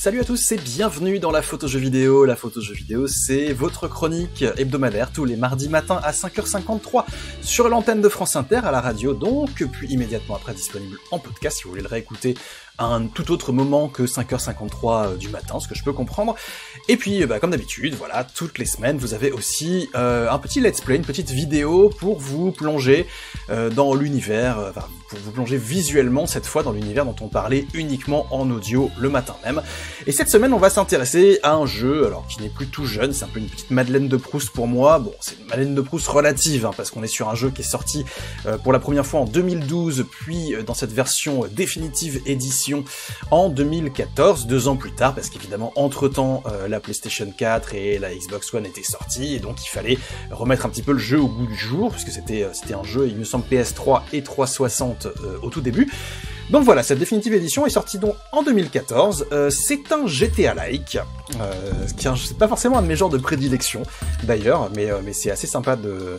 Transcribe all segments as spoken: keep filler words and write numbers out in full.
Salut à tous et bienvenue dans la photo jeu vidéo. La photo jeu vidéo, c'est votre chronique hebdomadaire tous les mardis matins à cinq heures cinquante-trois sur l'antenne de France Inter à la radio donc, puis immédiatement après disponible en podcast si vous voulez le réécouter à un tout autre moment que cinq heures cinquante-trois du matin, ce que je peux comprendre. Et puis, bah, comme d'habitude, voilà, toutes les semaines, vous avez aussi euh, un petit let's play, une petite vidéo pour vous plonger euh, dans l'univers, euh, enfin, pour vous plonger visuellement cette fois dans l'univers dont on parlait uniquement en audio le matin même. Et cette semaine, on va s'intéresser à un jeu, alors qui n'est plus tout jeune, c'est un peu une petite Madeleine de Proust pour moi. Bon, c'est une Madeleine de Proust relative, hein, parce qu'on est sur un jeu qui est sorti euh, pour la première fois en deux mille douze, puis euh, dans cette version euh, définitive édition en deux mille quatorze, deux ans plus tard, parce qu'évidemment, entre-temps, euh, la PlayStation quatre et la Xbox One étaient sorties, et donc il fallait remettre un petit peu le jeu au goût du jour, puisque c'était euh, c'était un jeu, il me semble, P S trois et trois cent soixante euh, au tout début. Donc voilà, cette définitive édition est sortie donc en deux mille quatorze, euh, c'est un G T A-like, euh, qui c'est pas forcément un de mes genres de prédilection, d'ailleurs, mais, euh, mais c'est assez sympa de,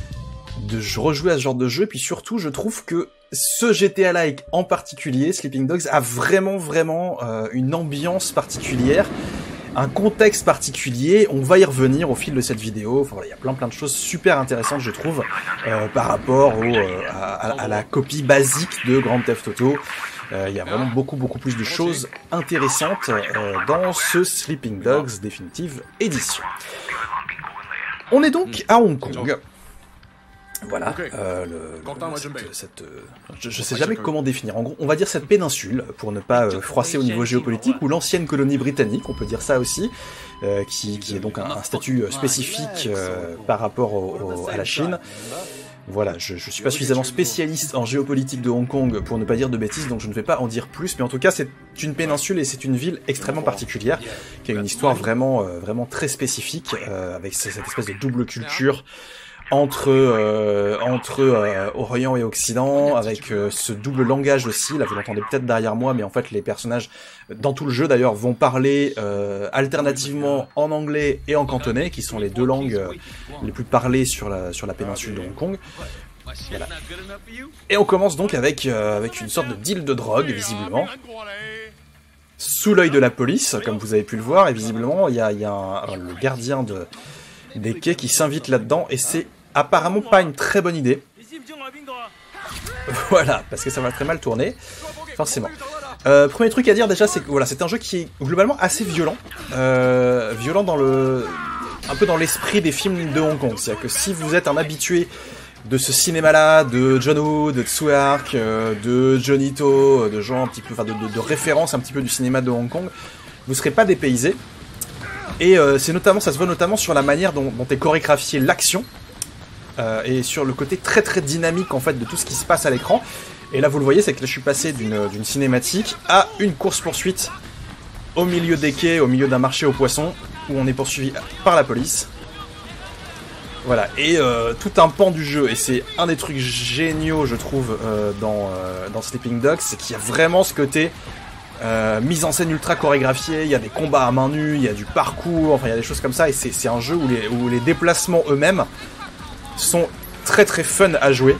de rejouer à ce genre de jeu, et puis surtout, je trouve que ce G T A-like en particulier, Sleeping Dogs, a vraiment vraiment euh, une ambiance particulière, un contexte particulier. On va y revenir au fil de cette vidéo. Enfin voilà, il y a plein plein de choses super intéressantes, je trouve, euh, par rapport au, euh, à, à la copie basique de Grand Theft Auto. Euh, il y a vraiment beaucoup beaucoup plus de choses intéressantes euh, dans ce Sleeping Dogs Definitive Edition. On est donc à Hong Kong. Voilà, euh, le, le, cette, cette, euh, je, je sais jamais comment définir. En gros, on va dire cette péninsule, pour ne pas euh, froisser au niveau géopolitique, ou l'ancienne colonie britannique, on peut dire ça aussi, euh, qui, qui est donc un, un statut spécifique euh, par rapport au, au, à la Chine. Voilà, je, je suis pas suffisamment spécialiste en géopolitique de Hong Kong pour ne pas dire de bêtises, donc je ne vais pas en dire plus, mais en tout cas c'est une péninsule et c'est une ville extrêmement particulière, qui a une histoire vraiment, euh, vraiment très spécifique, euh, avec cette espèce de double culture entre euh, entre euh, Orient et Occident, avec euh, ce double langage aussi. Là vous l'entendez peut-être derrière moi, mais en fait les personnages dans tout le jeu d'ailleurs vont parler euh, alternativement en anglais et en cantonais, qui sont les deux langues euh, les plus parlées sur la sur la péninsule de Hong Kong. Voilà. Et on commence donc avec euh, avec une sorte de deal de drogue visiblement, sous l'œil de la police, comme vous avez pu le voir, et visiblement il y a il y a un, un, le gardien de des quais qui s'invite là-dedans, et c'est apparemment pas une très bonne idée. Voilà, parce que ça va très mal tourner, forcément. Euh, premier truc à dire déjà, c'est que voilà, c'est un jeu qui est globalement assez violent, euh, violent dans le, un peu dans l'esprit des films de Hong Kong. C'est-à-dire que si vous êtes un habitué de ce cinéma-là, de John Woo, de Tsui Hark, euh, de Johnny To, de gens un petit peu, enfin de, de, de références un petit peu du cinéma de Hong Kong, vous serez pas dépaysé. Et euh, c'est notamment, ça se voit notamment sur la manière dont, dont est chorégraphiée l'action, euh, et sur le côté très très dynamique en fait de tout ce qui se passe à l'écran. Et là vous le voyez, c'est que là, je suis passé d'une d'une cinématique à une course-poursuite au milieu des quais, au milieu d'un marché aux poissons, où on est poursuivi par la police. Voilà, et euh, tout un pan du jeu, et c'est un des trucs géniaux je trouve euh, dans, euh, dans Sleeping Dogs, c'est qu'il y a vraiment ce côté Euh, mise en scène ultra chorégraphiée, il y a des combats à main nue, il y a du parcours, enfin il y a des choses comme ça, et c'est un jeu où les, où les déplacements eux-mêmes sont très très fun à jouer.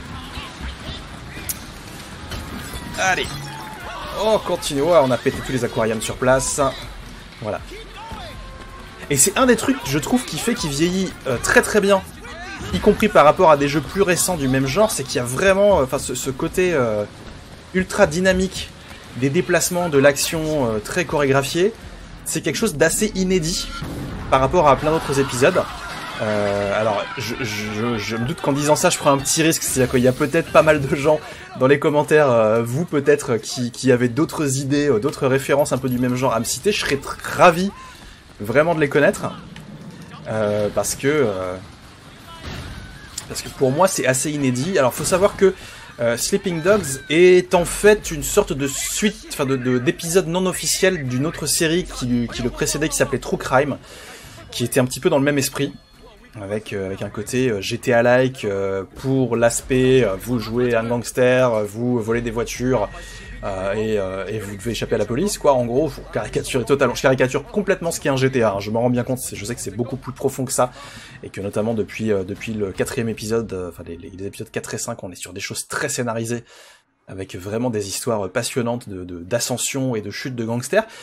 Allez, on continue, oh, on a pété tous les aquariums sur place, voilà. Et c'est un des trucs, je trouve, qui fait qu'il vieillit euh, très très bien, y compris par rapport à des jeux plus récents du même genre, c'est qu'il y a vraiment enfin, ce, ce côté euh, ultra dynamique des déplacements, de l'action euh, très chorégraphiée. C'est quelque chose d'assez inédit par rapport à plein d'autres épisodes. Euh, alors, je, je, je me doute qu'en disant ça, je prends un petit risque, c'est-à-dire qu'il y a peut-être pas mal de gens dans les commentaires, euh, vous peut-être, qui, qui avez d'autres idées, euh, d'autres références un peu du même genre à me citer. Je serais ravi vraiment de les connaître, euh, parce que euh, parce que pour moi c'est assez inédit. Alors, faut savoir que Euh, Sleeping Dogs est en fait une sorte de suite, enfin de, de, d'épisode non officiel d'une autre série qui, qui le précédait, qui s'appelait True Crime, qui était un petit peu dans le même esprit, avec, euh, avec un côté euh, G T A-like euh, pour l'aspect, euh, vous jouez un gangster, euh, vous volez des voitures, euh, et, euh, et vous devez échapper à la police, quoi. En gros, faut caricaturer totalement. Je caricature complètement ce qu'est un G T A, hein. Je m'en rends bien compte, je sais que c'est beaucoup plus profond que ça, et que notamment depuis, euh, depuis le quatrième épisode, euh, enfin les, les épisodes quatre et cinq, on est sur des choses très scénarisées, avec vraiment des histoires passionnantes de, de, d'ascension et de chute de gangsters.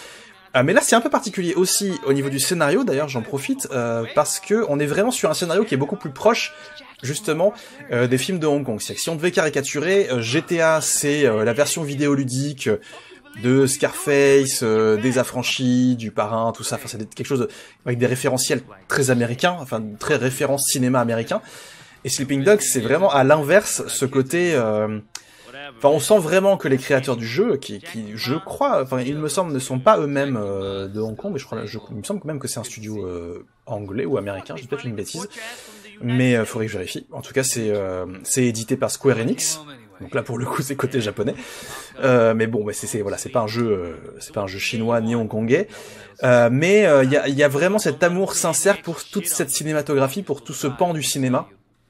Ah, mais là c'est un peu particulier aussi au niveau du scénario, d'ailleurs j'en profite, euh, parce que on est vraiment sur un scénario qui est beaucoup plus proche justement euh, des films de Hong Kong. C'est que si on devait caricaturer, euh, G T A c'est euh, la version vidéoludique de Scarface, euh, des Affranchis, du Parrain, tout ça, enfin c'est quelque chose de, avec des référentiels très américains, enfin très référence cinéma américain. Et Sleeping Dogs c'est vraiment à l'inverse, ce côté... Euh, Enfin, on sent vraiment que les créateurs du jeu, qui, qui je crois, enfin, il me semble, ne sont pas eux-mêmes euh, de Hong Kong, mais je crois, je, il me semble quand même que c'est un studio euh, anglais ou américain, je dis peut-être une bêtise, mais euh, faudrait que je vérifie. En tout cas, c'est euh, c'est édité par Square Enix, donc là pour le coup c'est côté japonais, euh, mais bon, mais c'est c'est voilà, c'est pas un jeu, euh, c'est pas un jeu chinois ni hongkongais, euh, mais il euh, y a il y a vraiment cet amour sincère pour toute cette cinématographie, pour tout ce pan du cinéma.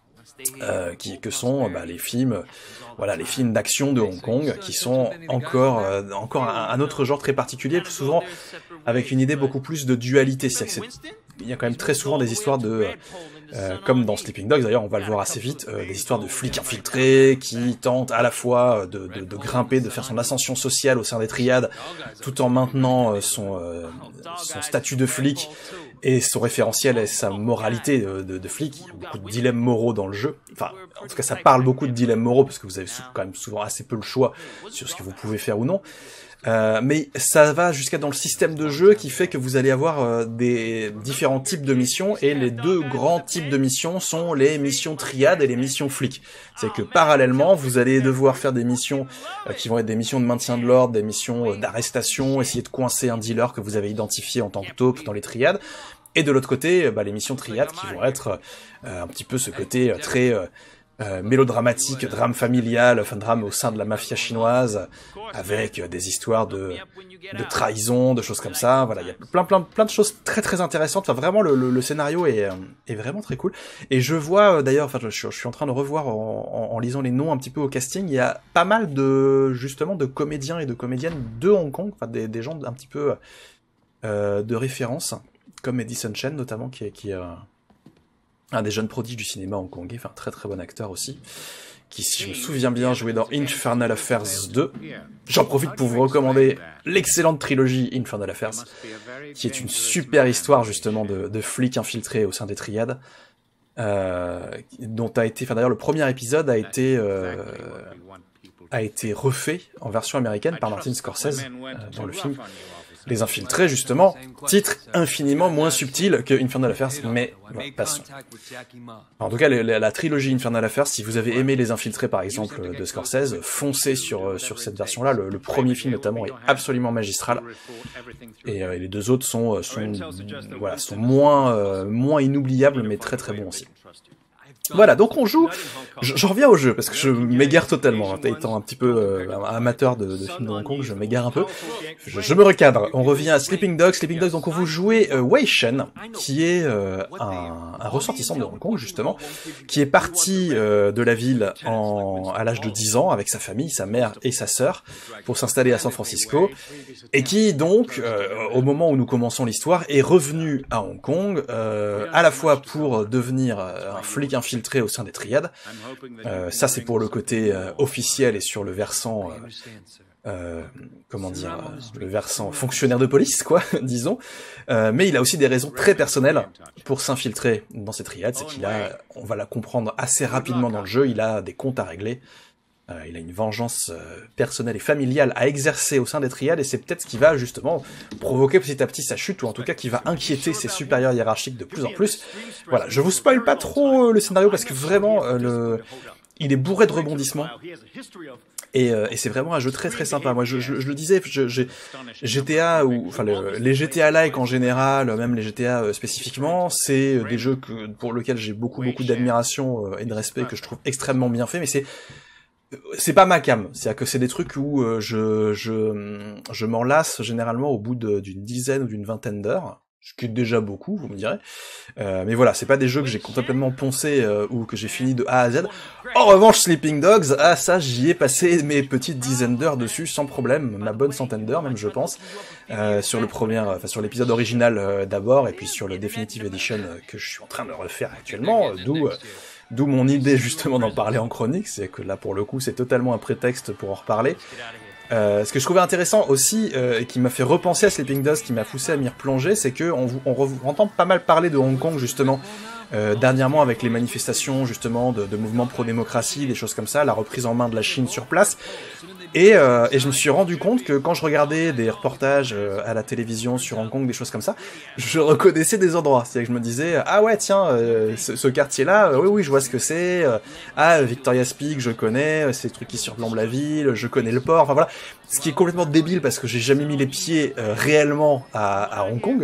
Euh, qui que sont bah, les films, voilà, les films d'action de Hong Kong, qui sont encore euh, encore un, un autre genre très particulier, souvent avec une idée beaucoup plus de dualité. C'est-à-dire que c'est, il y a quand même très souvent des histoires de, euh, comme dans Sleeping Dogs d'ailleurs, on va le voir assez vite, euh, des histoires de flics infiltrés qui tentent à la fois de, de, de grimper, de faire son ascension sociale au sein des triades, tout en maintenant son, euh, son statut de flic et son référentiel et sa moralité de, de, de flic. Il y a beaucoup de dilemmes moraux dans le jeu. Enfin, en tout cas, ça parle beaucoup de dilemmes moraux parce que vous avez quand même souvent assez peu le choix sur ce que vous pouvez faire ou non. Euh, mais ça va jusqu'à dans le système de jeu qui fait que vous allez avoir euh, des différents types de missions, et les deux grands types de missions sont les missions triades et les missions flics. C'est que parallèlement, vous allez devoir faire des missions euh, qui vont être des missions de maintien de l'ordre, des missions euh, d'arrestation, essayer de coincer un dealer que vous avez identifié en tant que taupe dans les triades, et de l'autre côté, bah, les missions triades qui vont être euh, un petit peu ce côté euh, très... Euh, Euh, mélodramatique, drame familial, enfin drame au sein de la mafia chinoise, avec euh, des histoires de, de trahison, de choses comme ça. Voilà, il y a plein, plein, plein de choses très, très intéressantes. Enfin, vraiment, le, le, le scénario est, euh, est vraiment très cool. Et je vois euh, d'ailleurs, enfin, je, je suis en train de revoir en, en, en lisant les noms un petit peu au casting. Il y a pas mal de justement de comédiens et de comédiennes de Hong Kong, enfin des, des gens un petit peu euh, de référence, comme Edison Chen notamment, qui est qui est euh, un des jeunes prodiges du cinéma hongkongais, enfin très très bon acteur aussi, qui, si je me souviens bien, jouait dans Infernal Affairs deux. J'en profite pour vous recommander l'excellente trilogie Infernal Affairs, qui est une super histoire justement de, de flics infiltrés au sein des triades, euh, dont a été, enfin d'ailleurs le premier épisode a été euh, a été refait en version américaine par Martin Scorsese euh, dans le film Les Infiltrés, justement, titre infiniment moins subtil que Infernal Affairs, mais bon, passons. En tout cas, la, la trilogie Infernal Affairs, si vous avez aimé Les Infiltrés, par exemple, de Scorsese, foncez sur, sur cette version-là. Le, le premier film, notamment, est absolument magistral, et euh, les deux autres sont, sont, voilà, sont moins, euh, moins inoubliables, mais très très bons aussi. Voilà, donc on joue, j'en reviens au jeu, parce que je m'égare totalement, hein, étant un petit peu euh, amateur de, de films de Hong Kong, je m'égare un peu, je, je me recadre. On revient à Sleeping Dogs, Sleeping Dogs, donc on vous jouez euh, Wei Shen, qui est euh, un, un ressortissant de Hong Kong, justement, qui est parti euh, de la ville en, à l'âge de dix ans, avec sa famille, sa mère et sa sœur, pour s'installer à San Francisco, et qui donc, euh, au moment où nous commençons l'histoire, est revenu à Hong Kong, euh, à la fois pour devenir un flic infiltré au sein des triades. Euh, ça c'est pour le côté euh, officiel, et sur le versant, euh, euh, comment dire, euh, le versant fonctionnaire de police, quoi, disons. Euh, mais il a aussi des raisons très personnelles pour s'infiltrer dans ces triades. C'est qu'il a, on va la comprendre assez rapidement dans le jeu, il a des comptes à régler. Euh, il a une vengeance euh, personnelle et familiale à exercer au sein des triades, et c'est peut-être ce qui va justement provoquer petit à petit sa chute, ou en tout cas qui va inquiéter ses supérieurs hiérarchiques de plus en plus. Voilà, je vous spoil pas trop euh, le scénario, parce que vraiment, euh, le... il est bourré de rebondissements, et, euh, et c'est vraiment un jeu très très sympa. Moi je, je, je le disais, je, je, G T A, ou enfin le, les G T A-like en général, même les G T A euh, spécifiquement, c'est euh, des jeux que, pour lesquels j'ai beaucoup beaucoup d'admiration euh, et de respect, que je trouve extrêmement bien fait, mais c'est c'est pas ma cam, c'est-à-dire que c'est des trucs où euh, je je je m'en lasse généralement au bout de, d'une dizaine ou d'une vingtaine d'heures, ce qui est déjà beaucoup, vous me direz. Euh, mais voilà, c'est pas des jeux que j'ai complètement poncé euh, ou que j'ai fini de A à Z. En revanche, Sleeping Dogs, ah ça, j'y ai passé mes petites dizaines d'heures dessus sans problème, ma bonne centaine d'heures même, je pense, euh, sur le premier, enfin sur l'épisode original euh, d'abord, et puis sur le Definitive Edition euh, que je suis en train de refaire actuellement, euh, d'où euh, D'où mon idée justement d'en parler en chronique, c'est que là pour le coup c'est totalement un prétexte pour en reparler. Euh, ce que je trouvais intéressant aussi, euh, et qui m'a fait repenser à Sleeping Dogs, qui m'a poussé à m'y replonger, c'est que on, on, on entend pas mal parler de Hong Kong justement, euh, dernièrement avec les manifestations justement de, de mouvements pro-démocratie, des choses comme ça, la reprise en main de la Chine sur place. Et, euh, et je me suis rendu compte que quand je regardais des reportages euh, à la télévision sur Hong Kong, des choses comme ça, je reconnaissais des endroits. C'est-à-dire que je me disais, ah ouais, tiens, euh, ce, ce quartier-là, euh, oui, oui, je vois ce que c'est. Euh, ah, Victoria's Peak, je connais. Euh, c'est des trucs qui surplombent la ville. Je connais le port. Enfin voilà. Ce qui est complètement débile parce que j'ai jamais mis les pieds euh, réellement à, à Hong Kong,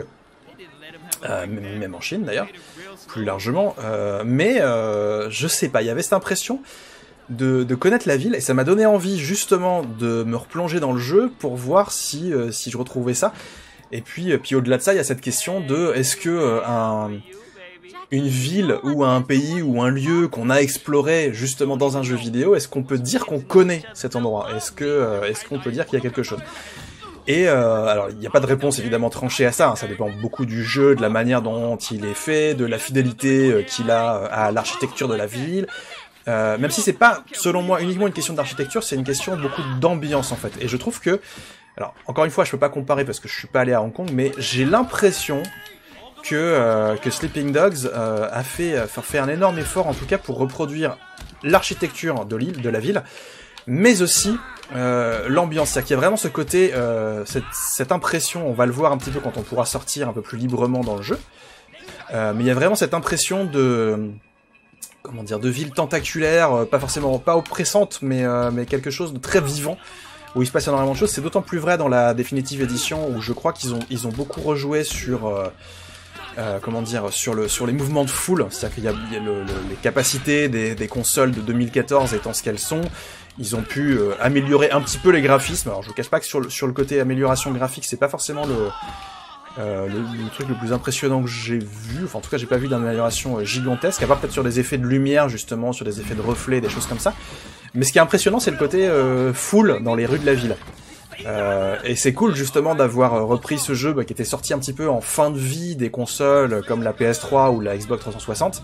euh, même en Chine d'ailleurs, plus largement. Euh, mais euh, je sais pas. Il y avait cette impression De, de connaître la ville, et ça m'a donné envie justement de me replonger dans le jeu pour voir si euh, si je retrouvais ça. Et puis euh, puis au-delà de ça, il y a cette question de est-ce que euh, un une ville ou un pays ou un lieu qu'on a exploré justement dans un jeu vidéo, est-ce qu'on peut dire qu'on connaît cet endroit? Est-ce que euh, est-ce qu'on peut dire qu'il y a quelque chose? Et euh, alors il n'y a pas de réponse évidemment tranchée à ça, hein, ça dépend beaucoup du jeu, de la manière dont il est fait, de la fidélité euh, qu'il a à l'architecture de la ville. Euh, même si c'est pas, selon moi, uniquement une question d'architecture, c'est une question beaucoup d'ambiance en fait. Et je trouve que, alors encore une fois, je peux pas comparer parce que je suis pas allé à Hong Kong, mais j'ai l'impression que euh, que Sleeping Dogs euh, a fait euh, fait un énorme effort en tout cas pour reproduire l'architecture de l'île, de la ville, mais aussi euh, l'ambiance. C'est-à-dire qu'il y a vraiment ce côté, euh, cette, cette impression. On va le voir un petit peu quand on pourra sortir un peu plus librement dans le jeu. Euh, mais il y a vraiment cette impression de comment dire, de ville tentaculaire, pas forcément, pas oppressante, mais, euh, mais quelque chose de très vivant, où il se passe énormément de choses. C'est d'autant plus vrai dans la définitive édition, où je crois qu'ils ont, ils ont beaucoup rejoué sur, euh, euh, comment dire, sur, le, sur les mouvements de foule, c'est-à-dire qu'il y a, il y a le, le, les capacités des, des consoles de deux mille quatorze étant ce qu'elles sont. Ils ont pu euh, améliorer un petit peu les graphismes. Alors je vous cache pas que sur le, sur le côté amélioration graphique, c'est pas forcément le... Euh, le, le truc le plus impressionnant que j'ai vu, enfin en tout cas j'ai pas vu d'amélioration euh, gigantesque, à part peut-être sur des effets de lumière justement, sur des effets de reflets, des choses comme ça. Mais ce qui est impressionnant c'est le côté euh, full dans les rues de la ville. Euh, et c'est cool justement d'avoir repris ce jeu bah, qui était sorti un petit peu en fin de vie des consoles comme la P S trois ou la Xbox trois cent soixante.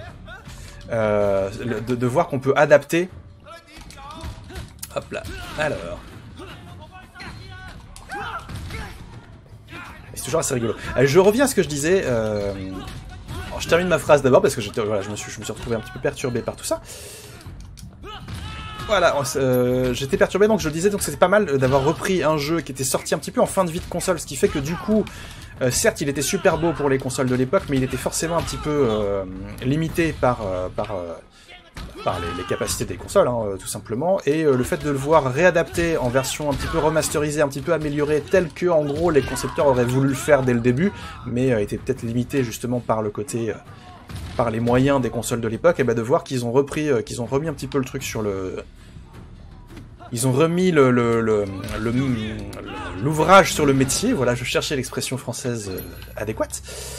Euh, de, de voir qu'on peut adapter. Hop là, alors... C'est toujours assez rigolo. Allez, je reviens à ce que je disais. Euh... Alors, je termine ma phrase d'abord parce que voilà, je, me suis, je me suis retrouvé un petit peu perturbé par tout ça. Voilà, euh, j'étais perturbé donc je le disais, donc c'était pas mal d'avoir repris un jeu qui était sorti un petit peu en fin de vie de console, ce qui fait que du coup, euh, certes il était super beau pour les consoles de l'époque, mais il était forcément un petit peu euh, limité par... Euh, par euh, par les, les capacités des consoles, hein, euh, tout simplement, et euh, le fait de le voir réadapté en version un petit peu remasterisée, un petit peu améliorée, tel que, en gros, les concepteurs auraient voulu le faire dès le début, mais euh, était peut-être limité justement par le côté, euh, par les moyens des consoles de l'époque, et ben de voir qu'ils ont repris, euh, qu'ils ont remis un petit peu le truc sur le... Ils ont remis le, le, le, le, l'ouvrage sur le métier, voilà, je cherchais l'expression française euh, adéquate.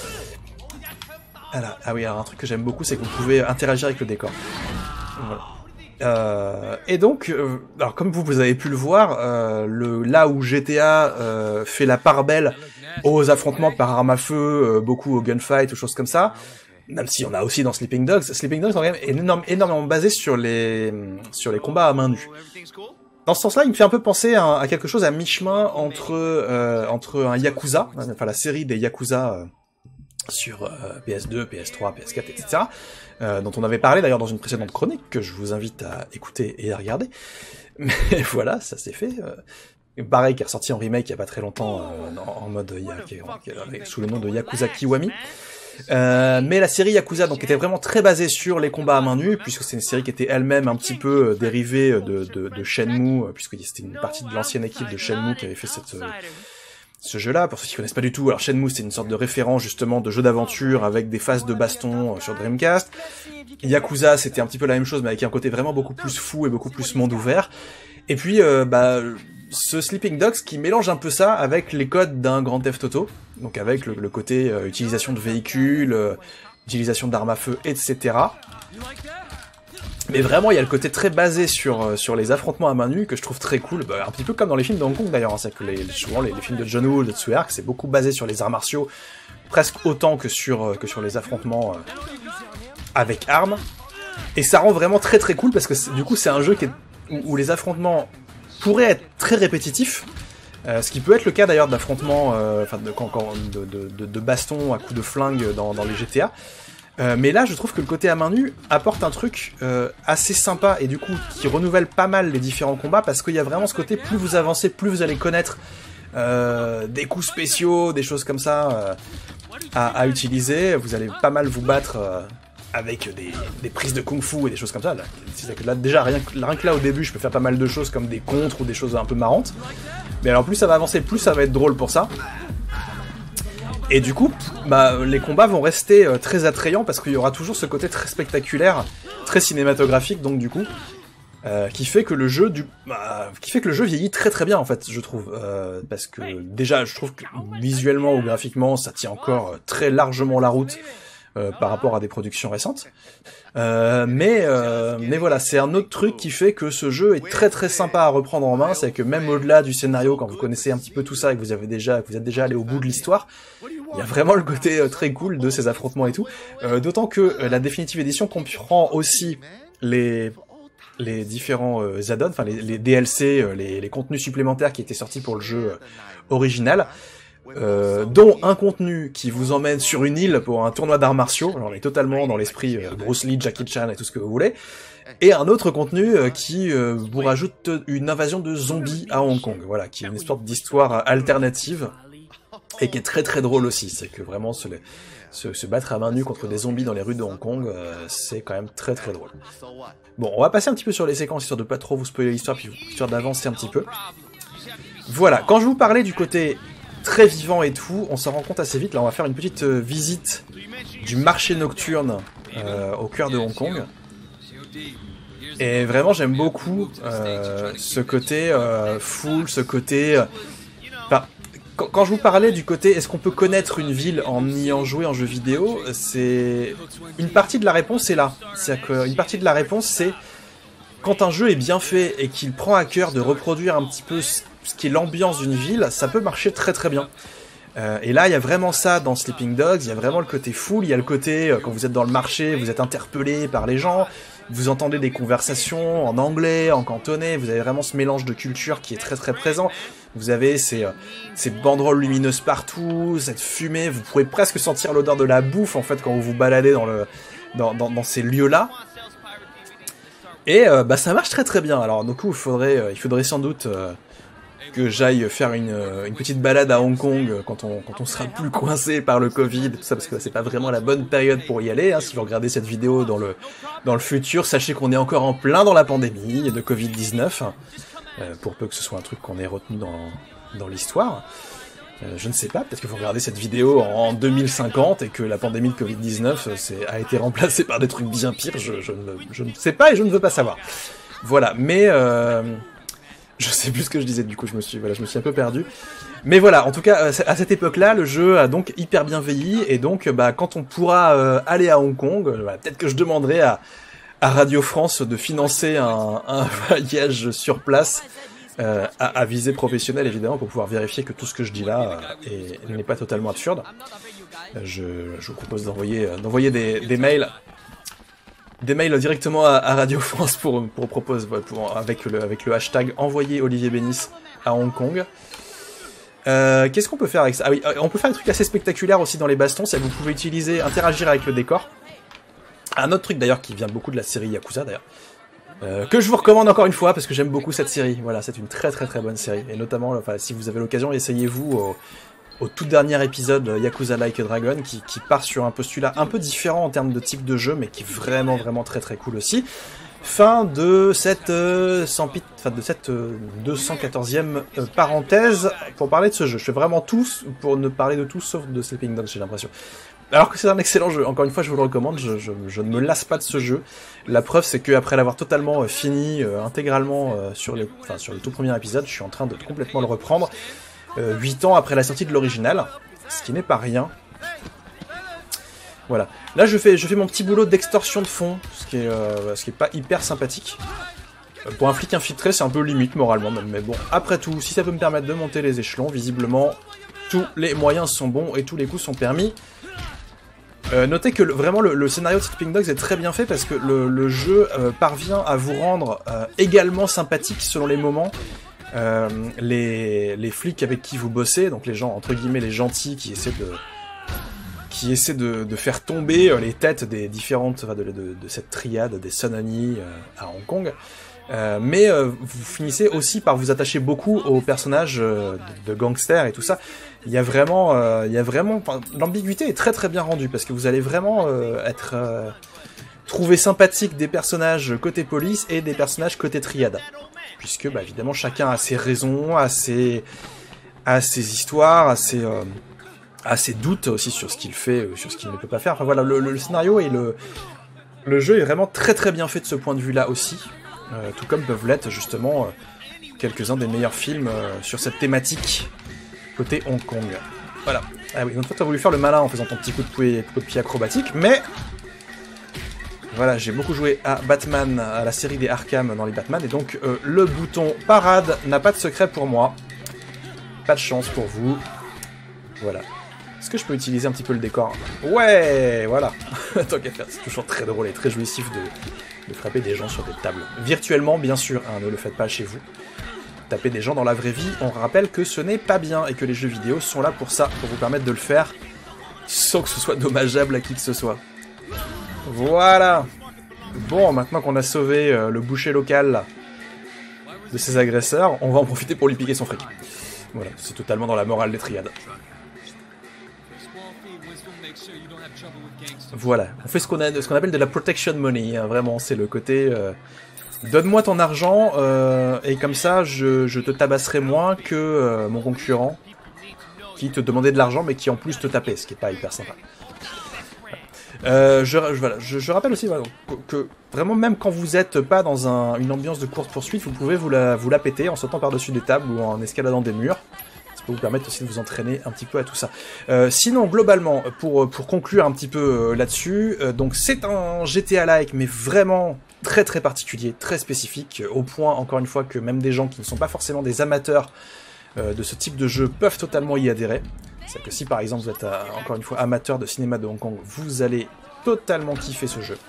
Alors, ah oui, alors un truc que j'aime beaucoup, c'est que vous pouvez interagir avec le décor. Voilà. Euh, et donc, euh, alors comme vous, vous avez pu le voir, euh, le, là où G T A euh, fait la part belle aux affrontements par arme à feu, euh, beaucoup au gunfight, ou choses comme ça, même si on a aussi dans Sleeping Dogs, Sleeping Dogs est quand même énorme, énormément basé sur les, sur les combats à main nue. Dans ce sens-là, il me fait un peu penser à, à quelque chose à mi-chemin entre, euh, entre un Yakuza, enfin la série des Yakuza... Euh, sur euh, P S deux, P S trois, P S quatre, et cetera, euh, dont on avait parlé d'ailleurs dans une précédente chronique, que je vous invite à écouter et à regarder. Mais voilà, ça s'est fait. Euh, pareil, qui est ressorti en remake il y a pas très longtemps, euh, en, en mode, ya, qui, qui, sous le nom de Yakuza Kiwami. Euh, mais la série Yakuza donc était vraiment très basée sur les combats à main nue, puisque c'est une série qui était elle-même un petit peu euh, dérivée de, de, de Shenmue, puisque c'était une partie de l'ancienne équipe de Shenmue qui avait fait cette... Euh, ce jeu-là, pour ceux qui connaissent pas du tout, alors Shenmue c'est une sorte de référence justement de jeu d'aventure avec des phases de baston sur Dreamcast. Yakuza c'était un petit peu la même chose mais avec un côté vraiment beaucoup plus fou et beaucoup plus monde ouvert. Et puis euh, bah ce Sleeping Dogs qui mélange un peu ça avec les codes d'un Grand Theft Auto, donc avec le, le côté euh, utilisation de véhicules, euh, utilisation d'armes à feu, et cetera. Mais vraiment, il y a le côté très basé sur sur les affrontements à main nue que je trouve très cool, bah, un petit peu comme dans les films de Hong Kong d'ailleurs. Hein, c'est que les, souvent les, les films de John Woo, de Tsui Hark, c'est beaucoup basé sur les arts martiaux, presque autant que sur que sur les affrontements euh, avec armes. Et ça rend vraiment très très cool parce que du coup c'est un jeu qui est, où, où les affrontements pourrait être très répétitif, euh, ce qui peut être le cas d'ailleurs d'affrontements, euh, enfin de, quand, quand, de, de, de, de baston à coups de flingue dans, dans les G T A. Euh, mais là, je trouve que le côté à main nue apporte un truc euh, assez sympa et du coup qui renouvelle pas mal les différents combats parce qu'il y a vraiment ce côté, plus vous avancez, plus vous allez connaître euh, des coups spéciaux, des choses comme ça euh, à, à utiliser. Vous allez pas mal vous battre euh, avec des, des prises de kung-fu et des choses comme ça. Là, là déjà, rien que, rien que là au début, je peux faire pas mal de choses comme des contres ou des choses un peu marrantes. Mais alors plus ça va avancer, plus ça va être drôle pour ça. Et du coup, bah, les combats vont rester euh, très attrayants parce qu'il y aura toujours ce côté très spectaculaire, très cinématographique, donc du coup, euh, qui fait que le jeu, du, bah, qui fait que le jeu vieillit très très bien en fait, je trouve, euh, parce que déjà, je trouve que visuellement ou graphiquement, ça tient encore très largement la route euh, par rapport à des productions récentes. Euh, mais euh, mais voilà, c'est un autre truc qui fait que ce jeu est très très sympa à reprendre en main, c'est que même au-delà du scénario, quand vous connaissez un petit peu tout ça et que vous avez déjà, que vous êtes déjà allé au bout de l'histoire, il y a vraiment le côté euh, très cool de ces affrontements et tout. Euh, D'autant que euh, la définitive édition comprend aussi les les différents euh, add-ons, enfin les, les D L C, euh, les, les contenus supplémentaires qui étaient sortis pour le jeu euh, original. Euh, dont un contenu qui vous emmène sur une île pour un tournoi d'arts martiaux, alors on est totalement dans l'esprit euh, Bruce Lee, Jackie Chan et tout ce que vous voulez, et un autre contenu euh, qui euh, vous rajoute une invasion de zombies à Hong Kong, voilà, qui est une sorte d'histoire alternative, et qui est très très drôle aussi, c'est que vraiment se, se, se battre à main nue contre des zombies dans les rues de Hong Kong, euh, c'est quand même très très drôle. Bon, on va passer un petit peu sur les séquences, histoire de pas trop vous spoiler l'histoire, puis histoire d'avancer un petit peu. Voilà, quand je vous parlais du côté très vivant et tout, on s'en rend compte assez vite. Là, on va faire une petite euh, visite du marché nocturne euh, au cœur de Hong Kong. Et vraiment, j'aime beaucoup euh, ce côté euh, full, ce côté... Euh, enfin, quand, quand je vous parlais du côté est-ce qu'on peut connaître une ville en y ayant joué en jeu vidéo, c'est... Une partie de la réponse est là. C'est-à-dire qu'une partie de la réponse, c'est quand un jeu est bien fait et qu'il prend à cœur de reproduire un petit peu ce qui est l'ambiance d'une ville, ça peut marcher très très bien. Euh, et là, il y a vraiment ça dans Sleeping Dogs, il y a vraiment le côté full, il y a le côté, euh, quand vous êtes dans le marché, vous êtes interpellé par les gens, vous entendez des conversations en anglais, en cantonais, vous avez vraiment ce mélange de culture qui est très très présent. Vous avez ces, euh, ces banderoles lumineuses partout, cette fumée, vous pouvez presque sentir l'odeur de la bouffe en fait quand vous vous baladez dans, le, dans, dans, dans ces lieux-là. Et euh, bah, ça marche très très bien. Alors du coup, il faudrait, euh, il faudrait sans doute... Euh, que j'aille faire une, une petite balade à Hong Kong quand on, quand on sera plus coincé par le Covid, tout ça, parce que c'est pas vraiment la bonne période pour y aller, hein. Si vous regardez cette vidéo dans le, dans le futur, sachez qu'on est encore en plein dans la pandémie de Covid dix-neuf, euh, pour peu que ce soit un truc qu'on ait retenu dans, dans l'histoire. Euh, je ne sais pas, peut-être que vous regardez cette vidéo en deux mille cinquante et que la pandémie de Covid dix-neuf a été remplacée par des trucs bien pires, je, je, ne, je ne sais pas et je ne veux pas savoir. Voilà, mais... Euh, je sais plus ce que je disais, du coup je me suis, voilà, je me suis un peu perdu. Mais voilà, en tout cas, à cette époque-là, le jeu a donc hyper bien vieilli, et donc bah, quand on pourra euh, aller à Hong Kong, euh, bah, peut-être que je demanderai à, à Radio France de financer un, un voyage sur place, euh, à, à visée professionnelle évidemment, pour pouvoir vérifier que tout ce que je dis là euh, n'est pas totalement absurde. Euh, je, je vous propose d'envoyer euh, d'envoyer des, des mails... Des mails directement à, à Radio France pour, pour proposer, pour, avec, le, avec le hashtag envoyer Olivier Bénis à Hong Kong. Euh, Qu'est-ce qu'on peut faire avec ça? Ah oui, on peut faire des trucs assez spectaculaires aussi dans les bastons, c'est que vous pouvez utiliser, interagir avec le décor. Un autre truc d'ailleurs qui vient beaucoup de la série Yakuza d'ailleurs, euh, que je vous recommande encore une fois parce que j'aime beaucoup cette série. Voilà, c'est une très très très bonne série. Et notamment, enfin, si vous avez l'occasion, essayez-vous au, au tout dernier épisode Yakuza Like a Dragon qui, qui part sur un postulat un peu différent en termes de type de jeu, mais qui est vraiment vraiment très très cool aussi. Fin de cette, euh, sans pit, enfin de cette euh, deux cent quatorzième euh, parenthèse pour parler de ce jeu. Je fais vraiment tout pour ne parler de tout sauf de Sleeping Dogs, j'ai l'impression. Alors que c'est un excellent jeu, encore une fois je vous le recommande, je, je, je ne me lasse pas de ce jeu. La preuve c'est que après l'avoir totalement euh, fini, euh, intégralement euh, sur, les, enfin, sur le tout premier épisode, je suis en train de complètement le reprendre. Euh, huit ans après la sortie de l'original, ce qui n'est pas rien. Voilà. Là, je fais, je fais mon petit boulot d'extorsion de fond, ce qui est, euh, ce qui est pas hyper sympathique. Euh, pour un flic infiltré, c'est un peu limite moralement même, mais bon. Après tout, si ça peut me permettre de monter les échelons, visiblement, tous les moyens sont bons et tous les coups sont permis. Euh, notez que le, vraiment le, le scénario de Sleeping Dogs est très bien fait parce que le, le jeu euh, parvient à vous rendre euh, également sympathique selon les moments. euh, les, les flics avec qui vous bossez, donc les gens, entre guillemets, les gentils qui essaient de qui essaient de, de faire tomber les têtes des différentes, enfin de, de, de cette triade des Sononi euh, à Hong Kong. Euh, mais euh, vous finissez aussi par vous attacher beaucoup aux personnages euh, de, de gangsters et tout ça. Il y a vraiment, euh, il y a vraiment, enfin, l'ambiguïté est très très bien rendue parce que vous allez vraiment euh, être euh, trouver sympathique des personnages côté police et des personnages côté triade, puisque bah, évidemment chacun a ses raisons, a ses, a ses histoires, a ses euh, a ses doutes aussi sur ce qu'il fait, sur ce qu'il ne peut pas faire. Enfin voilà, le, le scénario et le, le jeu est vraiment très très bien fait de ce point de vue-là aussi, euh, tout comme peuvent l'être justement euh, quelques-uns des meilleurs films euh, sur cette thématique côté Hong Kong. Voilà. Ah oui, donc toi t'as voulu faire le malin en faisant ton petit coup de pied, coup de pied acrobatique, mais voilà, j'ai beaucoup joué à Batman, à la série des Arkham dans les Batman, et donc euh, le bouton parade n'a pas de secret pour moi. Pas de chance pour vous. Voilà. Est-ce que je peux utiliser un petit peu le décor? Ouais, voilà. Tant qu'à faire, c'est toujours très drôle et très jouissif de, de frapper des gens sur des tables. Virtuellement, bien sûr, hein, ne le faites pas chez vous. Taper des gens dans la vraie vie, on rappelle que ce n'est pas bien et que les jeux vidéo sont là pour ça, pour vous permettre de le faire sans que ce soit dommageable à qui que ce soit. Voilà. Bon, maintenant qu'on a sauvé euh, le boucher local de ses agresseurs, on va en profiter pour lui piquer son fric. Voilà, c'est totalement dans la morale des triades. Voilà, on fait ce qu'on ce qu'on appelle de la protection money, hein, vraiment, c'est le côté euh, donne-moi ton argent euh, et comme ça je, je te tabasserai moins que euh, mon concurrent qui te demandait de l'argent mais qui en plus te tapait, ce qui est pas hyper sympa. Euh, je, je, voilà, je, je rappelle aussi voilà, que, que vraiment même quand vous n'êtes pas dans un, une ambiance de course poursuite, vous pouvez vous la, vous la péter en sautant par-dessus des tables ou en escaladant des murs. Ça peut vous permettre aussi de vous entraîner un petit peu à tout ça. Euh, sinon, globalement, pour, pour conclure un petit peu euh, là-dessus, euh, donc c'est un G T A-like, mais vraiment très très particulier, très spécifique, au point, encore une fois, que même des gens qui ne sont pas forcément des amateurs euh, de ce type de jeu peuvent totalement y adhérer. C'est-à-dire que si par exemple vous êtes, euh, encore une fois, amateur de cinéma de Hong Kong, vous allez totalement kiffer ce jeu.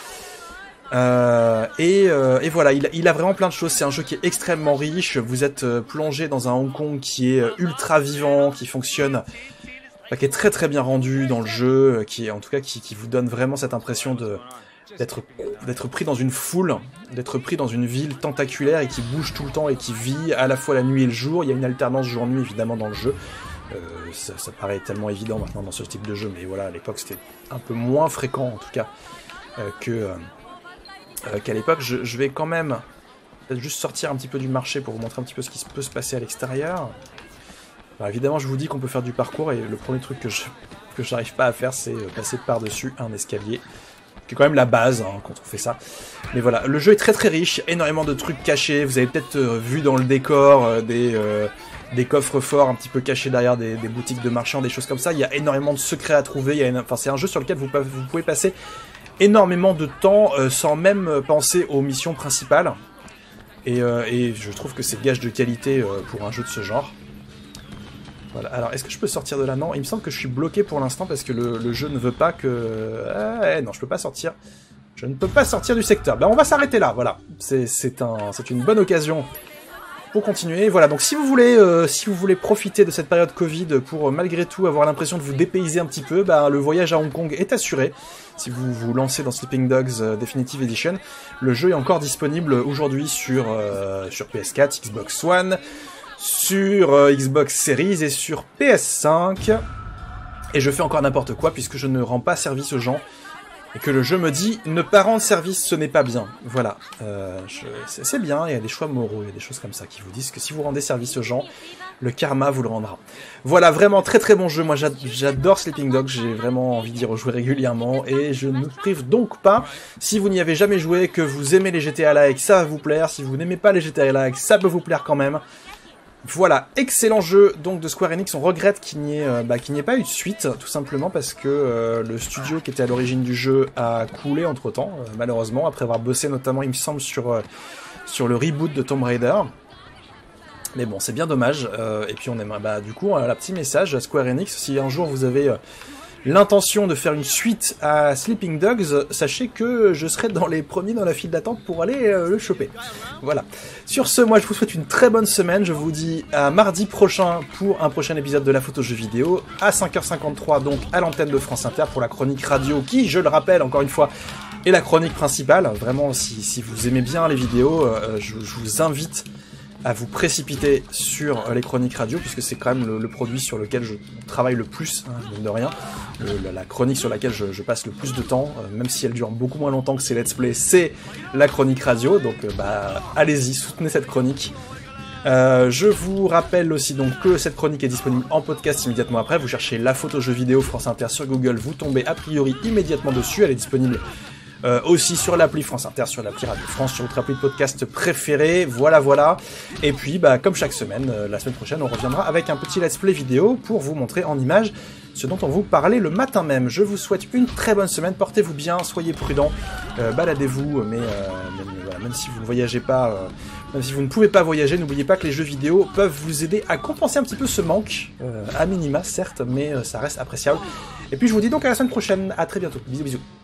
Euh, et, euh, et voilà, il, il a vraiment plein de choses. C'est un jeu qui est extrêmement riche. Vous êtes euh, plongé dans un Hong Kong qui est euh, ultra vivant, qui fonctionne, enfin, qui est très très bien rendu dans le jeu, euh, qui est en tout cas qui, qui vous donne vraiment cette impression de d'être d'être pris dans une foule, d'être pris dans une ville tentaculaire et qui bouge tout le temps et qui vit à la fois la nuit et le jour. Il y a une alternance jour-nuit évidemment dans le jeu. Euh, ça, ça paraît tellement évident maintenant dans ce type de jeu, mais voilà, à l'époque c'était un peu moins fréquent en tout cas euh, que euh, euh, qu'à l'époque. Je, je vais quand même peut-être juste sortir un petit peu du marché pour vous montrer un petit peu ce qui peut se passer à l'extérieur. Alors évidemment, je vous dis qu'on peut faire du parcours et le premier truc que je que j'arrive pas à faire, c'est passer par-dessus un escalier, qui est quand même la base hein, quand on fait ça. Mais voilà, le jeu est très très riche, énormément de trucs cachés. Vous avez peut-être euh, vu dans le décor euh, des euh, des coffres forts un petit peu cachés derrière des, des boutiques de marchands, des choses comme ça. Il y a énormément de secrets à trouver. Il y a une... Enfin, c'est un jeu sur lequel vous, vous pouvez passer énormément de temps euh, sans même penser aux missions principales. Et, euh, et je trouve que c'est gage de qualité euh, pour un jeu de ce genre. Voilà. Alors, est-ce que je peux sortir de là? Non, il me semble que je suis bloqué pour l'instant parce que le, le jeu ne veut pas que... Ah, non, je peux pas sortir. Je ne peux pas sortir du secteur. Ben, on va s'arrêter là, voilà. C'est un, c'est une bonne occasion pour continuer. Voilà, donc si vous voulez euh, si vous voulez profiter de cette période Covid pour euh, malgré tout avoir l'impression de vous dépayser un petit peu, bah, le voyage à Hong Kong est assuré. Si vous vous lancez dans Sleeping Dogs euh, Definitive Edition, le jeu est encore disponible aujourd'hui sur, euh, sur P S quatre, Xbox One, sur euh, Xbox Series et sur P S cinq. Et je fais encore n'importe quoi puisque je ne rends pas service aux gens. Et que le jeu me dit, ne pas rendre service, ce n'est pas bien. Voilà. Euh, c'est bien, il y a des choix moraux, il y a des choses comme ça qui vous disent que si vous rendez service aux gens, le karma vous le rendra. Voilà, vraiment très très bon jeu. Moi j'adore Sleeping Dogs, j'ai vraiment envie d'y rejouer régulièrement et je ne prive donc pas. Si vous n'y avez jamais joué, que vous aimez les G T A-like, ça va vous plaire. Si vous n'aimez pas les G T A-like, ça peut vous plaire quand même. Voilà, excellent jeu donc de Square Enix. On regrette qu'il n'y ait, euh, bah, qu'il n'y ait pas eu de suite, tout simplement parce que euh, le studio qui était à l'origine du jeu a coulé entre temps, euh, malheureusement, après avoir bossé notamment, il me semble, sur, euh, sur le reboot de Tomb Raider. Mais bon, c'est bien dommage. Euh, et puis on aimerait, bah, du coup, un petit message à Square Enix, si un jour vous avez euh, l'intention de faire une suite à Sleeping Dogs, sachez que je serai dans les premiers dans la file d'attente pour aller euh, le choper. Voilà. Sur ce, moi je vous souhaite une très bonne semaine, je vous dis à mardi prochain pour un prochain épisode de la photo jeu vidéo, à cinq heures cinquante-trois donc à l'antenne de France Inter pour la chronique radio qui, je le rappelle encore une fois, est la chronique principale. Vraiment, si, si vous aimez bien les vidéos, euh, je, je vous invite à vous précipiter sur les chroniques radio, puisque c'est quand même le, le produit sur lequel je travaille le plus, hein, mine de rien. Le, la, la chronique sur laquelle je, je passe le plus de temps, euh, même si elle dure beaucoup moins longtemps que ces let's play, c'est la chronique radio, donc euh, bah allez-y, soutenez cette chronique. Euh, je vous rappelle aussi donc que cette chronique est disponible en podcast immédiatement après, vous cherchez la photo jeu vidéo France Inter sur Google, vous tombez a priori immédiatement dessus, elle est disponible Euh, aussi sur l'appli France Inter, sur l'appli Radio France, sur votre appli de podcast préférée, voilà voilà. Et puis bah comme chaque semaine, euh, la semaine prochaine on reviendra avec un petit let's play vidéo pour vous montrer en images ce dont on vous parlait le matin même. Je vous souhaite une très bonne semaine, portez-vous bien, soyez prudents, euh, baladez-vous, mais, euh, mais, mais voilà, même si vous ne voyagez pas, euh, même si vous ne pouvez pas voyager, n'oubliez pas que les jeux vidéo peuvent vous aider à compenser un petit peu ce manque, euh, à minima certes, mais euh, ça reste appréciable. Et puis je vous dis donc à la semaine prochaine, à très bientôt, bisous bisous.